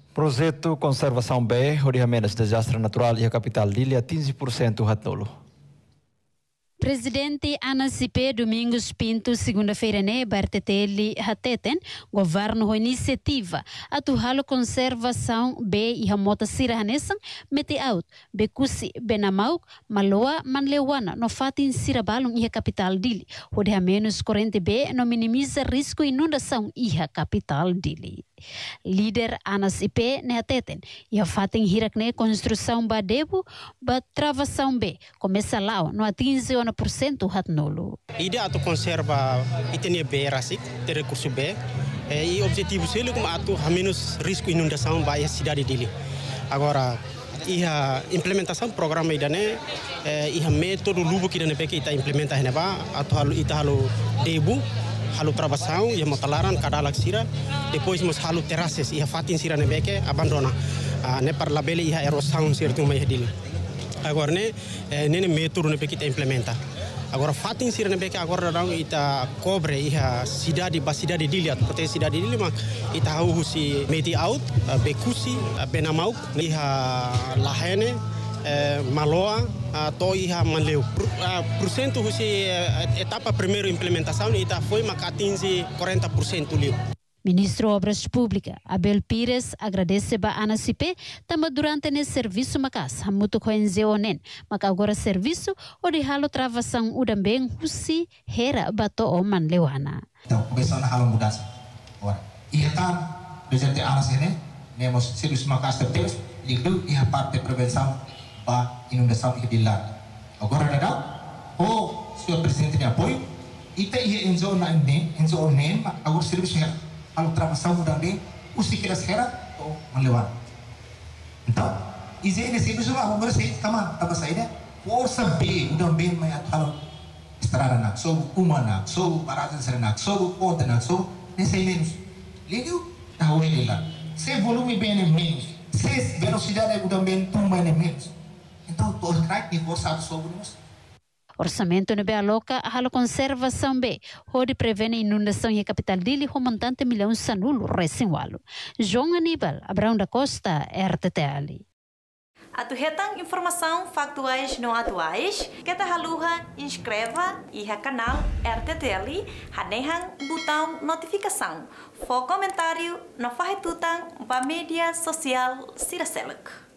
Projeto Conservação B, Menos Desastre Natural e a capital Dili atinge 15% hatnolo. Presidente Ana Cipe Domingos Pinto, segunda-feira, Barteteli Hateten, governo com iniciativa atuhalo conservação B e hamota sirahanesan mete out bekusi benamauk maloa manlewana no fatin sirabalung e a capital Dili, onde a menos corrente B no minimiza risco inundação e a capital Dili. Líder Ana Cipe Hateten e a fatin hirakne construção badebo ba travação B começa lá no atinge 1% hatnolo. Ideia atu conserva itenia B rasik ter recurso B e objetivo sele como atu a menos risco inundação vai a cidade Dili. Agora a implementação do programa idane e a método lubo que idane que ita implementa heneba atu halu ita halu debu halu travação e motalaran cada laksira depois mos halu terraces e a fatin sira nebeke abandona ne par labele e a erosão certo mai Dili. Agora ne método ne que ita implementa. Agora fatin sira nebeke agora dang ita cobre e a cidade Dili até cidade Dili mak ita hau si meti out bekusi benamauk e a lahene maloa to iha manleu porcento husi etapa primeiro implementação ita foi mak atinge 40% liu. Ministro Obras Públicas Abel Pires agradece a Ana Cipe também durante nesse serviço macas hamuto coenze onen maka agora serviço o de halo travação o também husi hera bato o manlewana. Então começando a halo mudança agora e então presidente Ana Cipe nemos serviço macas terus lido e a parte de prevenção para inundação e dilar agora legal o senhor presidente de apoio ita ia em zona nem agora serviço kalau travação mudando o se quer será ou manlewan. Então, isso é nesse bicho lá, vamos ver se kama tava saída. Força B, udah B mai atau estrada nak, so uma nak, so paradas nak, so ponte nak, so nesse menos. Ligo, tahu ini lah. Se volume bem é menos, se velocidade udah bem tumba é menos. Então, todos track ni força sobre nós. Orçamento no Bealoca, a conservação B, onde prevene inundação e a capital Dili, com montante milhão sanulo recém-walo. João Aníbal, Abrão da Costa, RTTL. Atuhetang informação factuais não atuais, que ta haluha inscreva e a canal RTTL, hanehan botão notificação. For comentário, não faz tutang ba mídia social Siraselek.